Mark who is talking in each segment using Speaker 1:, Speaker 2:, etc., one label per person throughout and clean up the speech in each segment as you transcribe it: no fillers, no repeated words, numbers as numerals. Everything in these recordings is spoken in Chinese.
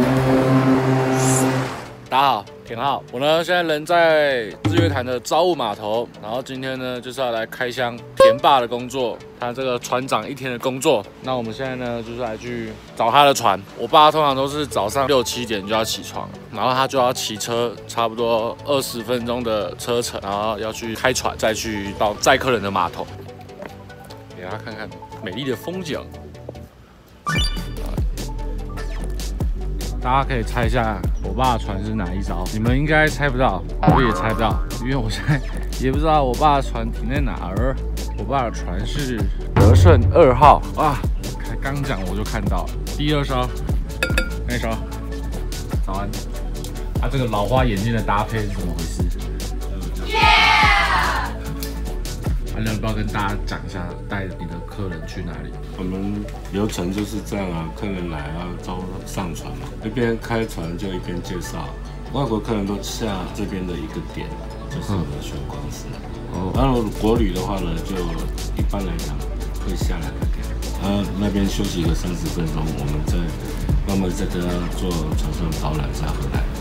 Speaker 1: 大家好，田浩，我呢现在人在日月潭的招务码头，然后今天呢就是要来开箱田爸的工作，他这个船长一天的工作。那我们现在呢就是来去找他的船。我爸通常都是早上6、7点就要起床，然后他就要骑车差不多20分钟的车程，然后要去开船，再去到载客人的码头，给大家看看美丽的风景。大家可以猜一下我爸的船是哪一艘？你们应该猜不到，我也猜不到，因为我现在也不知道我爸的船停在哪儿。我爸的船是德胜2号啊，才刚讲我就看到了。第2艘，那艘，早安。他这个老花眼镜的搭配是怎么回事？要不要跟大家讲一下，带你的客人去哪里？
Speaker 2: 我们流程就是这样啊，客人来都上船嘛，一边开船就一边介绍。外国客人都下这边的一个点，就是我们的玄光寺。然后国旅的话呢，就一般来讲会下来那边，那边休息个30分钟，我们再慢慢再跟他做船上导览再回来。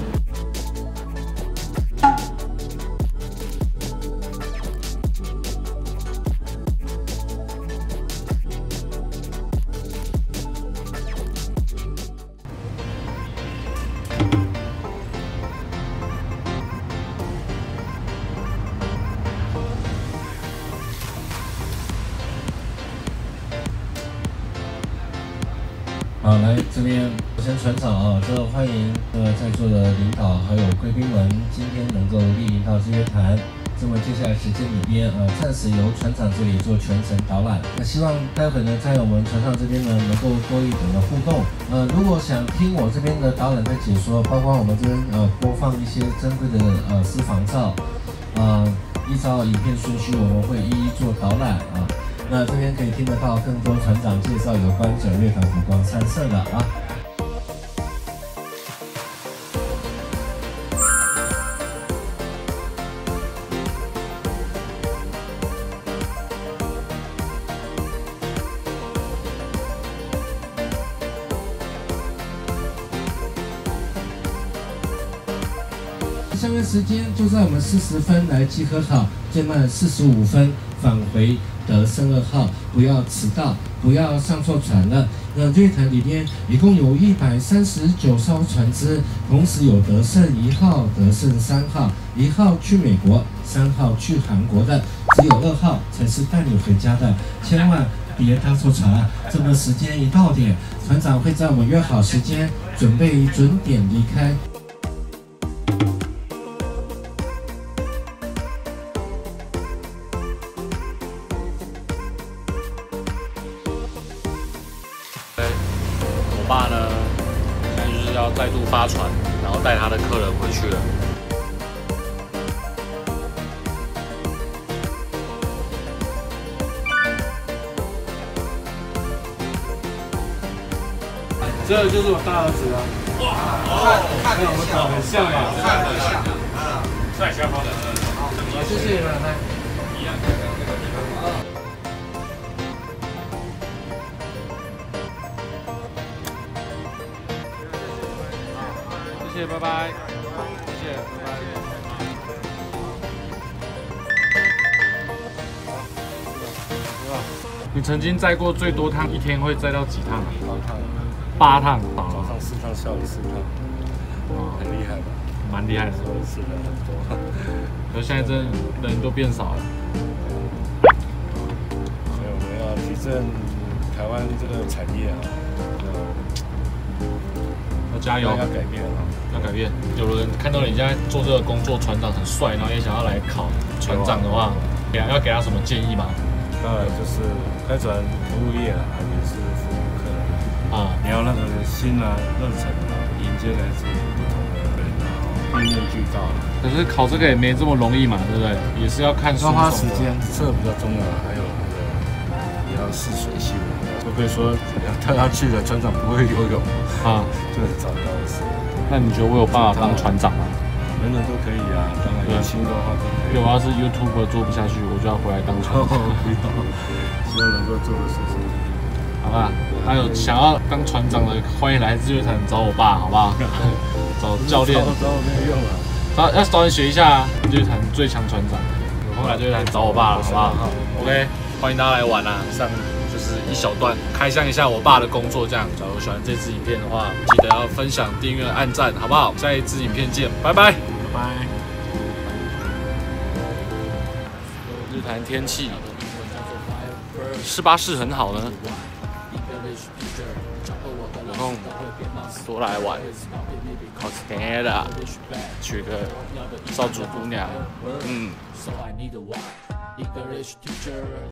Speaker 3: 好，来这边先船长啊，这欢迎在座的领导还有贵宾们，今天能够莅临到日月潭。这么接下来时间里边，暂时由船长这里做全程导览。那希望待会呢，在我们船上这边呢，能够多一点的互动。如果想听我这边的导览的解说，包括我们这边播放一些珍贵的私房照，依照影片顺序，我们会一一做导览啊。那这边可以听得到更多船长介绍有关日月潭湖光山色的啊。下面时间就在我们40分来集合好，最慢45分返回德胜2号，不要迟到，不要上错船了。那日月潭里边一共有139艘船只，同时有德胜1号、德胜3号，1号去美国，3号去韩国的，只有2号才是带你回家的，千万别搭错船。这么时间一到点，船长会在我们约好时间，准备准点离开。
Speaker 1: 我爸呢，现在就是要再度发船，然后带他的客人回去了。这就是我大儿子啊！哇，看很像啊，看很像啊，帅小伙子。好，谢谢奶奶。一样，谢谢，拜拜。谢谢，拜拜。你曾经载过最多趟，一天会载到几趟？8趟。
Speaker 2: 早上4趟，下午4趟，很厉害吧？
Speaker 1: 蛮厉害的，
Speaker 2: 是的，很多。
Speaker 1: 可是现在真的人都变少了。
Speaker 2: 所以我们要提振台湾这个产业啊，
Speaker 1: 要加油，
Speaker 2: 要改变啊，
Speaker 1: 要改变。有人看到你现在做这个工作，船长很帅，然后也想要来考船长的话，要给他什么建议吗？
Speaker 2: 当然就是开船服务业啊，也是服务客人啊，你要那个心啊、热忱啊，迎接来自不同的人啊，面面俱到。
Speaker 1: 可是考这个也没这么容易嘛，对不对？也是要看书，
Speaker 2: 要花时间，这个比较重要，还有也要试水性，不可以说跳下去了，船长不会游泳啊，就很糟糕的事。
Speaker 1: 那你觉得我有办法当船长吗？
Speaker 2: 人人都可以啊，当然有心的话都可以。
Speaker 1: 因为我要是 YouTuber 做不下去，我就要回来当船长。
Speaker 2: 不要，希望能够做得顺顺利利。
Speaker 1: 好吧？还有想要当船长的，欢迎来日月潭找我爸，好不好？找教练，
Speaker 2: 找我没有用啊。
Speaker 1: 要找你学一下日月潭最强船长，有空来日月潭找我爸了，好不好 ？OK， 欢迎大家来玩啦，上就是一小段开箱一下我爸的工作，这样。假如喜欢这支影片的话，记得要分享、订阅、按赞，好不好？下一支影片见，拜拜，拜拜。日潭天气是巴士很好呢，有空多来玩 ，cosplay 娶个少主姑娘，